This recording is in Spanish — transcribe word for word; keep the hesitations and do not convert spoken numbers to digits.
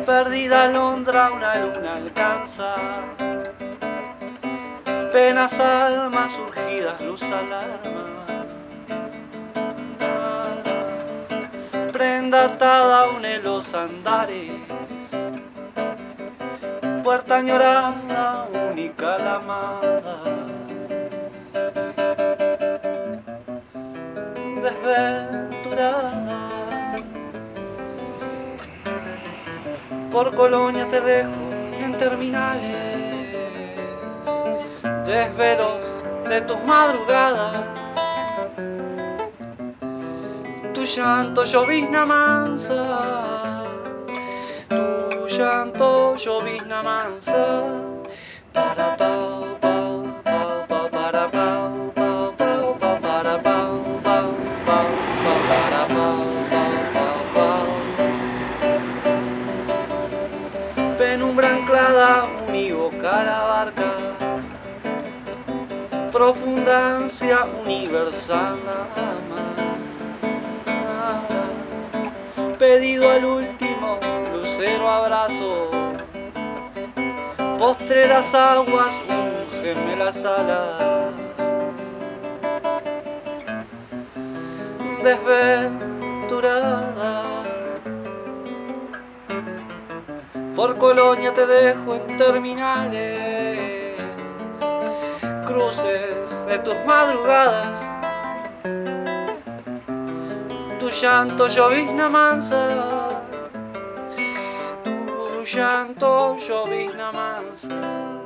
Perdida alondra una luna alcanza, penas almas surgidas, luz alarma. Prenda atada une los andares, puerta añorada, única la amada. Desventurada, por Colonia te dejo en terminales, desvelos de tus madrugadas, tu llanto llovizna mansa, tu llanto llovizna mansa. Para pau, pau, pau, pau, para pau, pau, pau, pau, para pau, pau, pau, pau, para pau, pau, pau, pau. Penumbra anclada, unívoca la barca, profunda ansia universal ama. Pedido al último lucero abrazo, postreras aguas, úngenme las alas. Desventurada, por Colonia te dejo en terminales, cruces de tus madrugadas, tu llanto llovizna mansa, tu llanto llovizna mansa.